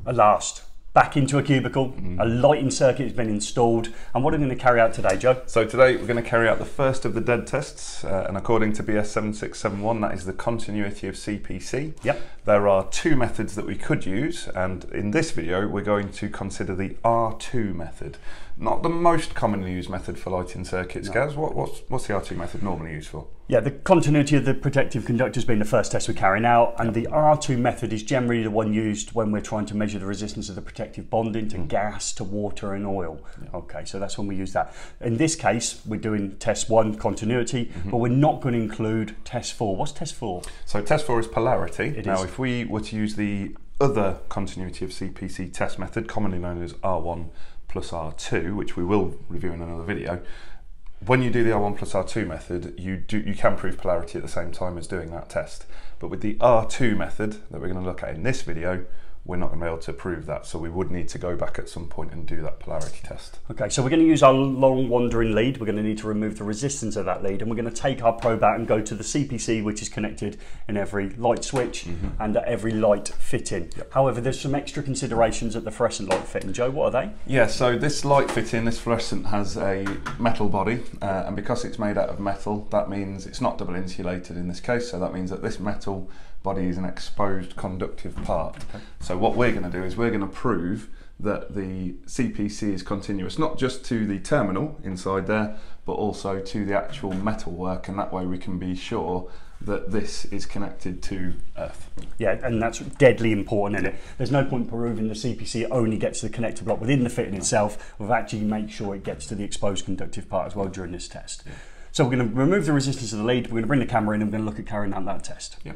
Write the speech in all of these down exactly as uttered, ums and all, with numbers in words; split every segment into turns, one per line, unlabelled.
At last, back into a cubicle, mm. a lighting circuit has been installed, and what are we going to carry out today, Joe?
So today we're going to carry out the first of the dead tests, uh, and according to B S seven six seven one, that is the continuity of C P C.
Yep.
There are two methods that we could use, and in this video we're going to consider the R two method. Not the most commonly used method for lighting circuits, no. Gaz. What, what's, what's the R two method normally used for?
Yeah, the continuity of the protective conductor has been the first test we're carrying out, and yep. the R two method is generally the one used when we're trying to measure the resistance of the protective bonding to mm. gas, to water and oil. Yep. Okay, so that's when we use that. In this case, we're doing test one, continuity, mm-hmm. but we're not going to include test four. What's test four?
So test four is polarity.
It
now,
is.
if we were to use the other continuity of C P C test method, commonly known as R one plus R two, which we will review in another video, when you do the R one plus R two method, you do you can prove polarity at the same time as doing that test. But with the R two method that we're going to look at in this video, we're not going to be able to prove that, so we would need to go back at some point and do that polarity test.
Okay, so we're going to use our long wandering lead. We're going to need to remove the resistance of that lead, and we're going to take our probe out and go to the C P C, which is connected in every light switch mm-hmm. and at every light fitting. Yep. However, there's some extra considerations at the fluorescent light fitting. Joe, what are they?
Yeah, so this light fitting, this fluorescent, has a metal body, uh, and because it's made out of metal, that means it's not double insulated in this case, so that means that this metal body is an exposed conductive part. Okay. So what we're going to do is we're going to prove that the C P C is continuous, not just to the terminal inside there, but also to the actual metalwork, and that way we can be sure that this is connected to earth.
Yeah, and that's deadly important, isn't it? There's no point proving the C P C only gets to the connector block within the fitting itself. We've actually made sure it gets to the exposed conductive part as well during this test. Yeah. So we're going to remove the resistance of the lead, we're going to bring the camera in, and we're going to look at carrying out that test.
Yeah.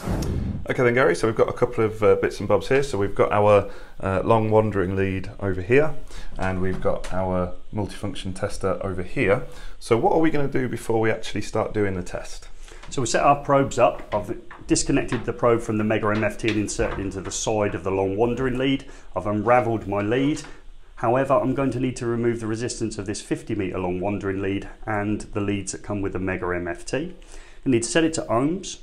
Okay then, Gary, so we've got a couple of uh, bits and bobs here. So we've got our uh, long wandering lead over here, and we've got our multifunction tester over here. So what are we going to do before we actually start doing the test?
So we set our probes up. I've disconnected the probe from the Megger M F T and inserted into the side of the long wandering lead. I've unravelled my lead. However, I'm going to need to remove the resistance of this fifty metre long wandering lead and the leads that come with the Megger M F T. I need to set it to ohms.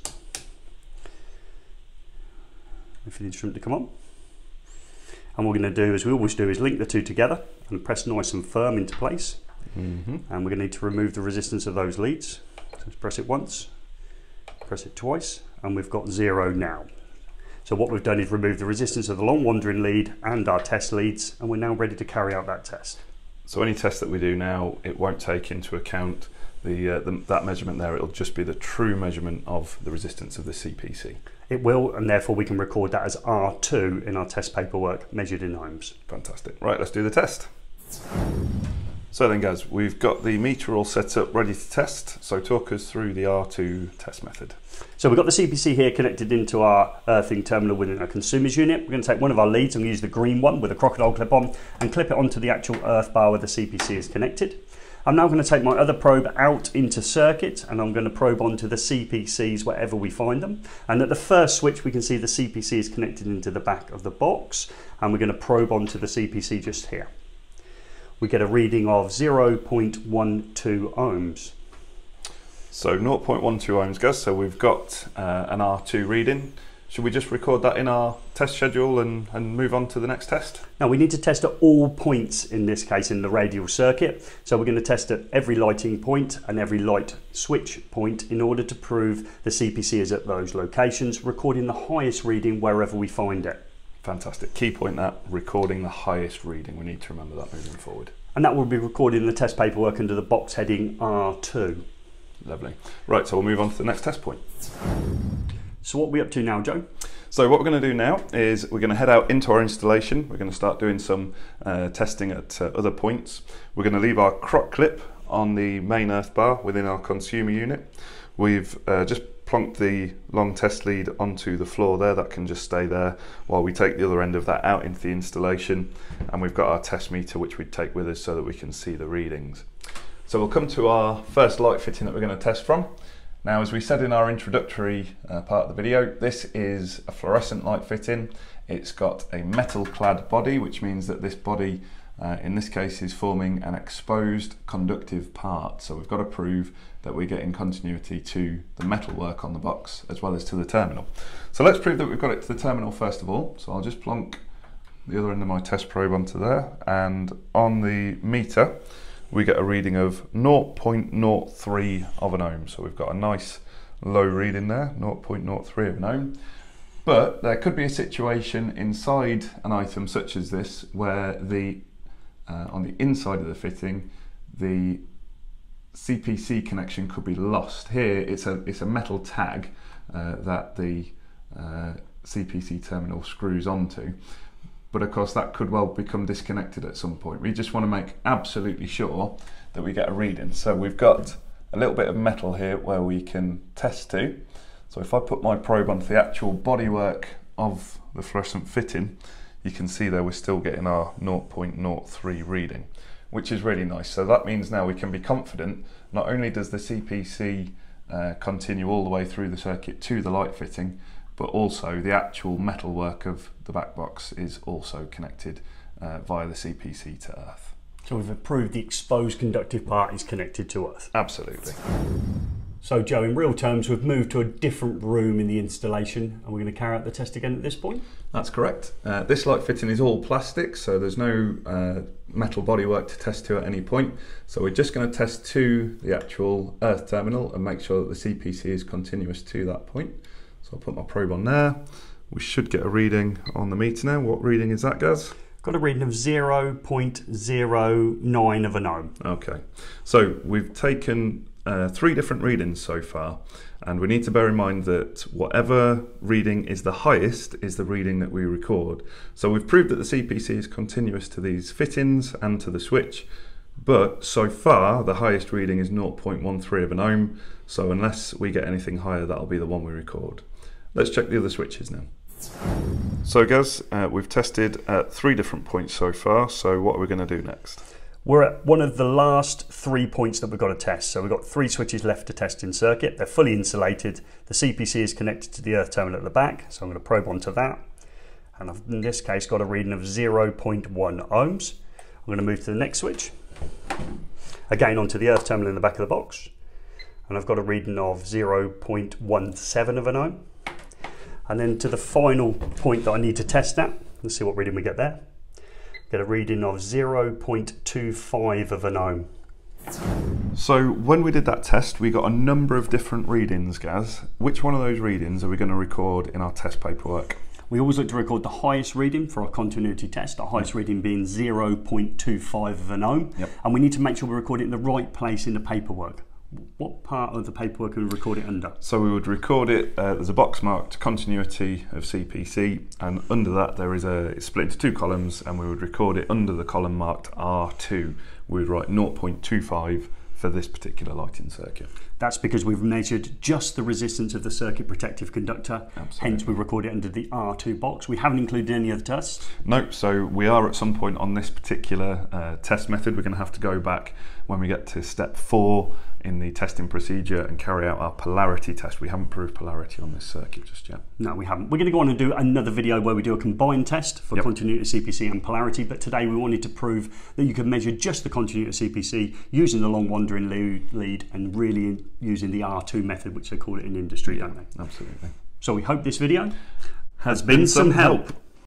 If the instrument to come on. And what we're going to do, as we always do, is link the two together and press nice and firm into place. Mm-hmm. And we're going to need to remove the resistance of those leads. So let's press it once, press it twice, and we've got zero now. So what we've done is remove the resistance of the long wandering lead and our test leads, and we're now ready to carry out that test.
So any test that we do now, it won't take into account the, uh, the that measurement there. It'll just be the true measurement of the resistance of the C P C.
It will, and therefore we can record that as R two in our test paperwork, measured in ohms.
Fantastic. Right, let's do the test. So then, guys, we've got the meter all set up, ready to test. So talk us through the R two test method.
So we've got the C P C here connected into our earthing terminal within our consumer's unit. We're going to take one of our leads and use the green one with a crocodile clip on and clip it onto the actual earth bar where the C P C is connected. I'm now going to take my other probe out into circuit, and I'm going to probe onto the C P Cs wherever we find them. And at the first switch, we can see the C P C is connected into the back of the box, and we're going to probe onto the C P C just here. We get a reading of zero point one two ohms.
So zero point one two ohms, guys. So we've got uh, an R two reading. Should we just record that in our test schedule and, and move on to the next test?
Now we need to test at all points, in this case in the radial circuit. So we're going to test at every lighting point and every light switch point in order to prove the C P C is at those locations, recording the highest reading wherever we find it.
Fantastic. Key point that, recording the highest reading. We need to remember that moving forward.
And that will be recorded in the test paperwork under the box heading R two.
Lovely. Right, so we'll move on to the next test point.
So what are we up to now, Joe?
So what we're going to do now is we're going to head out into our installation. We're going to start doing some uh, testing at uh, other points. We're going to leave our croc clip on the main earth bar within our consumer unit. We've uh, just plonked the long test lead onto the floor there. That can just stay there while we take the other end of that out into the installation. And we've got our test meter, which we take with us so that we can see the readings. So we'll come to our first light fitting that we're going to test from. Now, as we said in our introductory uh, part of the video, this is a fluorescent light fitting. It's got a metal clad body, which means that this body uh, in this case is forming an exposed conductive part. So we've got to prove that we're getting continuity to the metalwork on the box as well as to the terminal. So let's prove that we've got it to the terminal first of all. So I'll just plonk the other end of my test probe onto there, and on the meter we get a reading of zero point zero three of an ohm. So we've got a nice low reading there, zero point zero three of an ohm. But there could be a situation inside an item such as this where the uh, on the inside of the fitting the C P C connection could be lost. Here it's a it's a metal tag uh, that the uh, C P C terminal screws onto, but of course that could well become disconnected at some point. We just want to make absolutely sure that we get a reading. So we've got a little bit of metal here where we can test to. So if I put my probe onto the actual bodywork of the fluorescent fitting, you can see there we're still getting our zero point zero three reading, which is really nice. So that means now we can be confident not only does the C P C uh, continue all the way through the circuit to the light fitting, but also the actual metalwork of the back box is also connected uh, via the C P C to earth.
So we've proved the exposed conductive part is connected to earth.
Absolutely.
So Joe, in real terms, we've moved to a different room in the installation, and we're going to carry out the test again at this point?
That's correct. Uh, this light fitting is all plastic, so there's no uh, metal bodywork to test to at any point. So we're just going to test to the actual earth terminal and make sure that the C P C is continuous to that point. So I'll put my probe on there. We should get a reading on the meter now. What reading is that, Gaz?
Got a reading of zero point zero nine of an ohm.
Okay, so we've taken uh, three different readings so far, and we need to bear in mind that whatever reading is the highest is the reading that we record. So we've proved that the C P C is continuous to these fittings and to the switch, but so far the highest reading is zero point one three of an ohm, so unless we get anything higher, that'll be the one we record. Let's check the other switches now. So Gaz, uh, we've tested at three different points so far, so what are we going to do next?
We're at one of the last three points that we've got to test. So we've got three switches left to test in circuit. They're fully insulated. The C P C is connected to the earth terminal at the back, so I'm going to probe onto that. And I've, in this case, got a reading of zero point one ohms. I'm going to move to the next switch. Again, onto the earth terminal in the back of the box. And I've got a reading of zero point one seven of an ohm. And then to the final point that I need to test at, let's see what reading we get there. Get a reading of zero point two five of an ohm.
So when we did that test, we got a number of different readings, Gaz. Which one of those readings are we going to record in our test paperwork?
We always look to record the highest reading for our continuity test, our highest reading being zero point two five of an ohm. Yep. And we need to make sure we record it in the right place in the paperwork. What part of the paperwork can we record it under?
So we would record it, uh, there's a box marked continuity of C P C, and under that there is a, it's split into two columns, and we would record it under the column marked R two. We would write zero point two five for this particular lighting circuit.
That's because we've measured just the resistance of the circuit protective conductor. Absolutely. Hence we record it under the R two box. We haven't included any other tests.
Nope, so we are at some point on this particular uh, test method. We're going to have to go back when we get to step four in the testing procedure and carry out our polarity test. We haven't proved polarity on this circuit just yet.
No, we haven't. We're going to go on and do another video where we do a combined test for yep. continuity C P C and polarity, but today we wanted to prove that you can measure just the continuity C P C using the long wandering lead and really using the R two method, which they call it in industry,
yeah,
don't they?
Absolutely.
So we hope this video
has, has been, been some help. help.